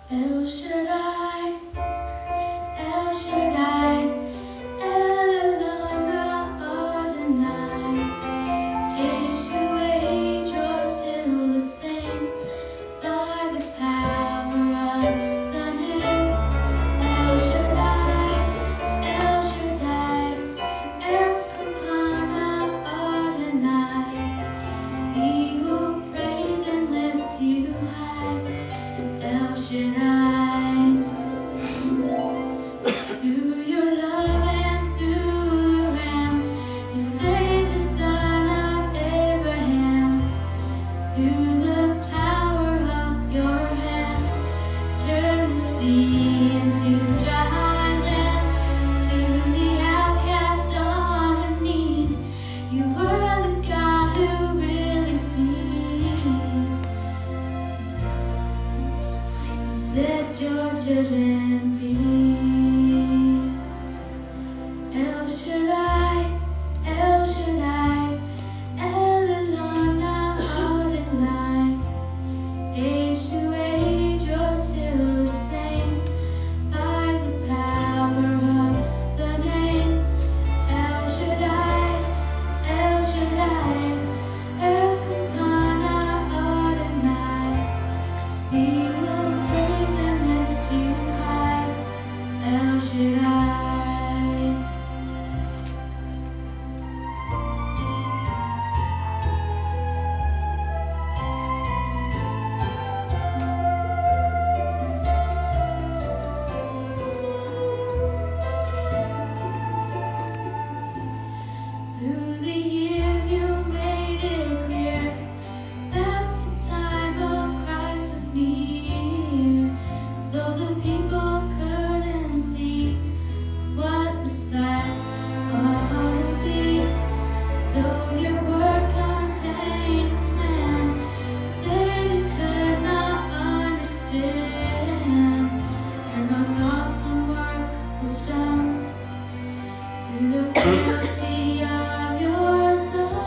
El Shaddai, El Shaddai, El Elyon Adonai. Age to age, you're still the same by the power of the name. El Shaddai, El Shaddai, Erkana Adonai. We will praise and lift you high, El Shaddai. Through your love and through the Ram, you saved the son of Abraham. Through the power of your hand, turn the sea into dry land. To the outcast on her knees, you were the God who really sees. Set your children free. El Shaddai, El Shaddai, El Elyon Adonai. Age to age, you're still the same by the power of the name. El Shaddai, El Shaddai, Erkana Adonai. We will praise and lift you high, El Shaddai. Through the years you made it clear that the time of Christ was near. Though the people couldn't see what Messiah ought to be, though your word contained a plan, they just could not understand. Your most awesome work was done through the frailty of your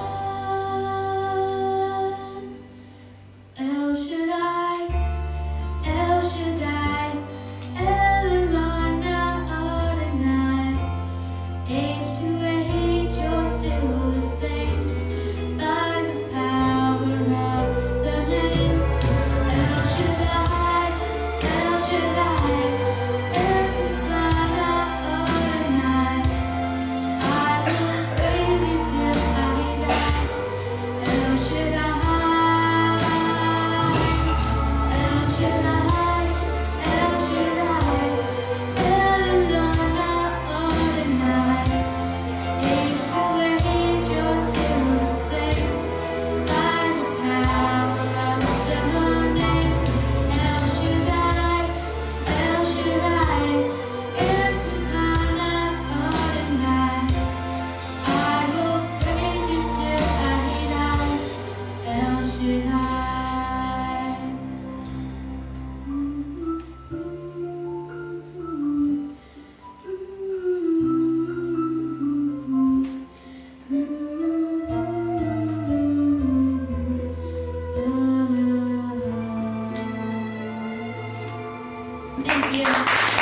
Son. El Shaddai, El Shaddai, El Elyon Adonai. Age to age, you're still the same by the power of the name. El Shaddai, El Shaddai, Erkana Adonai. I will praise you till I die. El Shaddai, El Shaddai, El Shaddai, El Elyon Adonai. Age to age, you're still the same by the power of the name. El Shaddai, El Shaddai, Erkana Adonai. I will praise you till I die, El Shaddai. Thank you.